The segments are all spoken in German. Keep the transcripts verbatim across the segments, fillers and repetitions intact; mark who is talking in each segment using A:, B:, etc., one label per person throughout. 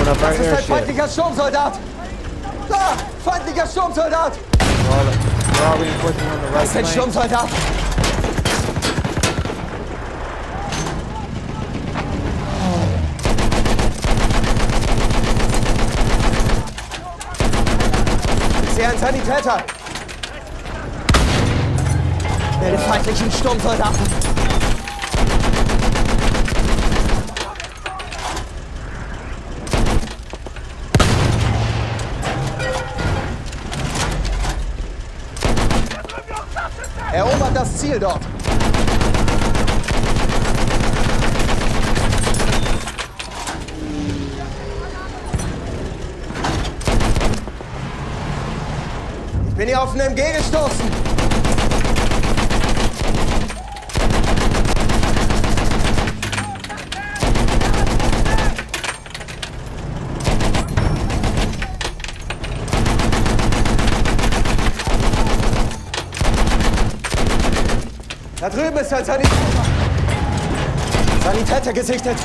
A: blowing up our
B: Das ist ein
A: airship.
B: feindlicher Sturmsoldat! Da! Feindlicher Sturmsoldat!
A: We're all, we're all reinforcing on the right
B: Das ist ein
A: flank.
B: Sturmsoldat! Ich sehe einen Sanitäter! Werde feindlichen Sturmsoldaten! Erobert das Ziel dort! Ich bin hier auf einen M G gestoßen! Da drüben ist ein Sanitäter. Sanitäter gesichtet.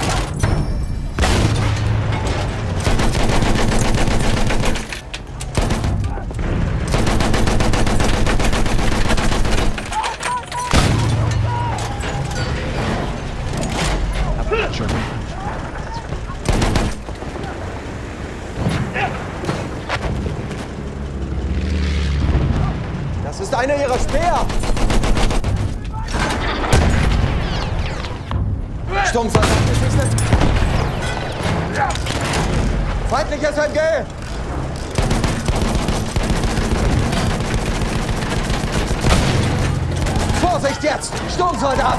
B: Das ist einer ihrer Speer. Sturmsoldat gesichtet. Feindliches M G. Vorsicht jetzt! Sturmsoldat!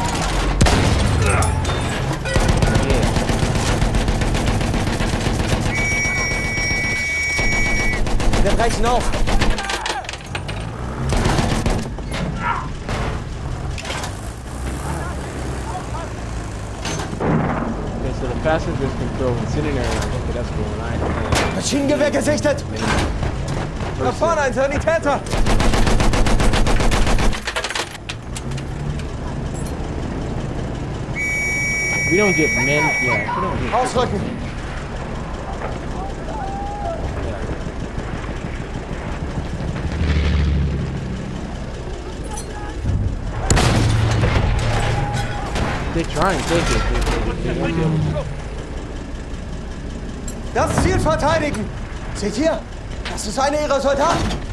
B: Wir brechen auf.
A: So the passengers can throw incendiary rounds. Okay, that's cool. Nice.
B: Maschinengewehr gesichtet! Da vorne ein Sanitäter!
A: We don't get men. Yeah, we don't get.
B: Ausrücken!
A: They try and take it. They, they, they don't kill it.
B: Das Ziel verteidigen! Seht ihr? Das ist einer ihrer Soldaten!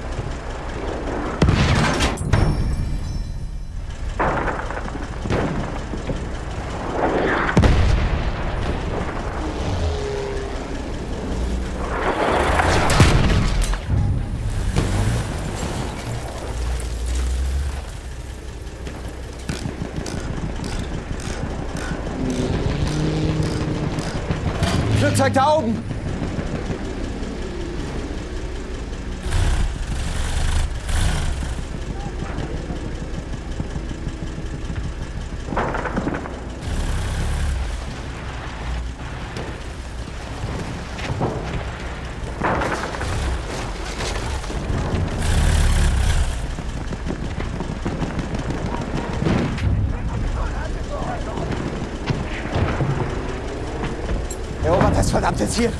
B: Flugzeug da oben! Erobert das verdammte Ziel!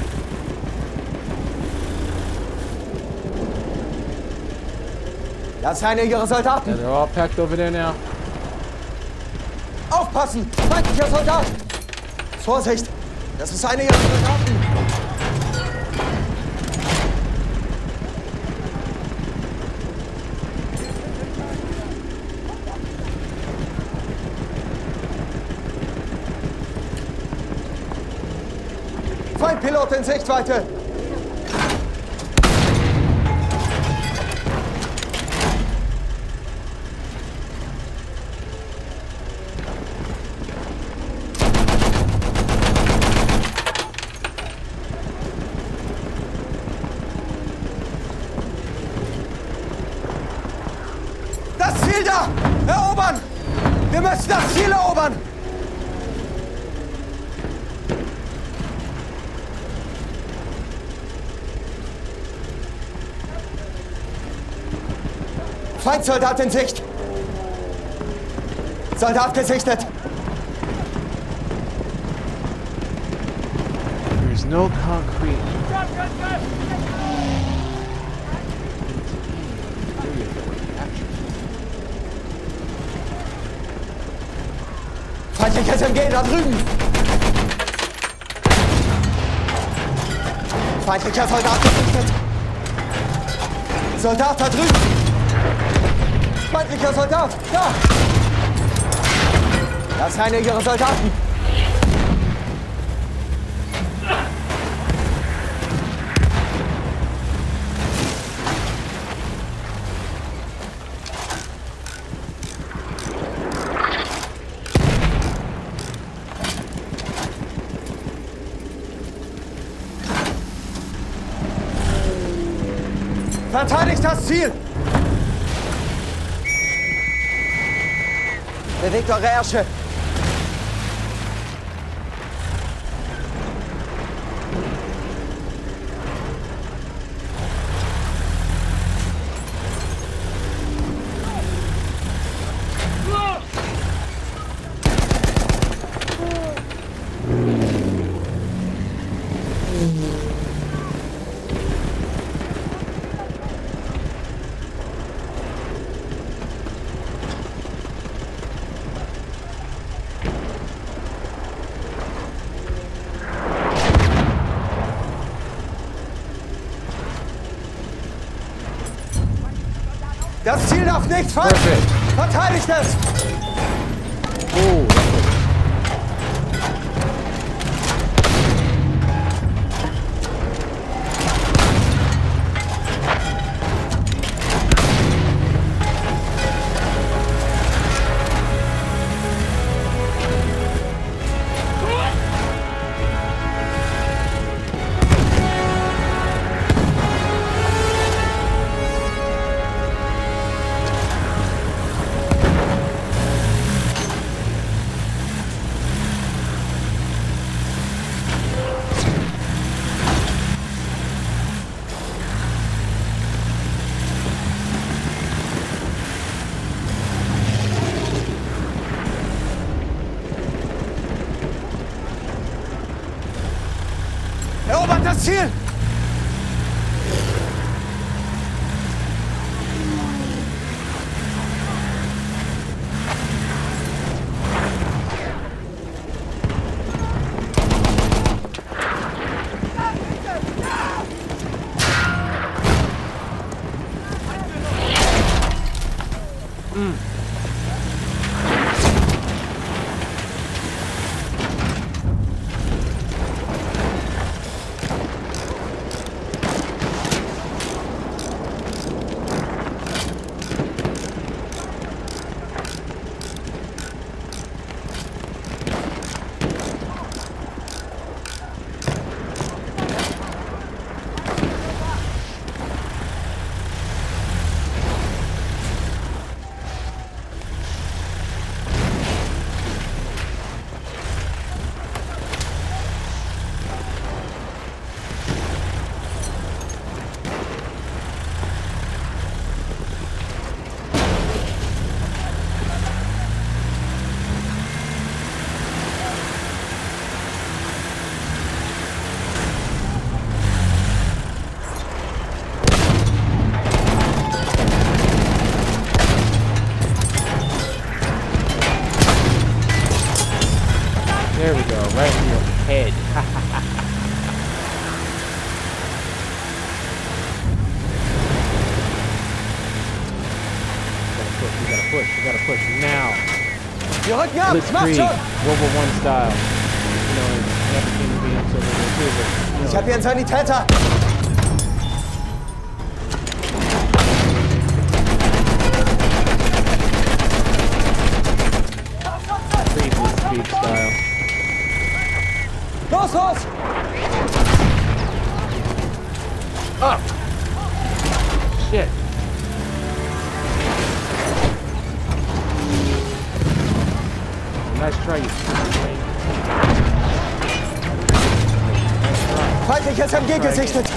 B: Das ist einer ihrer Soldaten!
A: Yeah, they're all packed over there now.
B: Aufpassen! Feindlicher Soldat! Vorsicht! Das ist einer ihrer Soldaten! Feindpilot in Sichtweite! Das Ziel da! Erobern! Wir müssen das Ziel erobern! Feindsoldat in Sicht! Soldat gesichtet!
A: Here's There's no concrete.
B: Feindliches M G da drüben! Feindlicher Soldat gesichtet! Soldat da drüben! Feindlicher Soldat! Da! Das ist einer ihrer Soldaten! Verteidigt das Ziel! Bewegt eure Ärsche! Das Ziel darf nicht fallen! Verteidigt es!
A: Oh,
B: Erobert das Ziel!
A: there we go, right in your head. You gotta push, you gotta push, you gotta push now.
B: Wir rücken ab! Macht
A: Blitzkrieg,
B: schon!
A: World War One style. You know, never seemed to be so you
B: Ich
A: know.
B: hab hier einen Sanitäter!
A: Pre-Blitzkrieg style.
B: Los, los!
A: Up! Shit. Nice try, you stupid.
B: Feindliches M G gesichtet!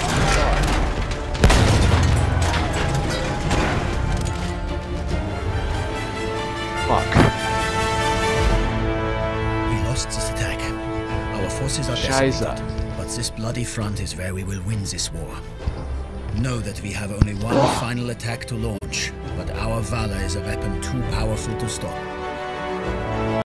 A: Fuck.
C: We lost this attack. Our forces are
A: Scheiße.
C: decimated, but But this bloody front is where we will win this war. Know that we have only one final attack to launch, but our valor is a weapon too powerful to stop.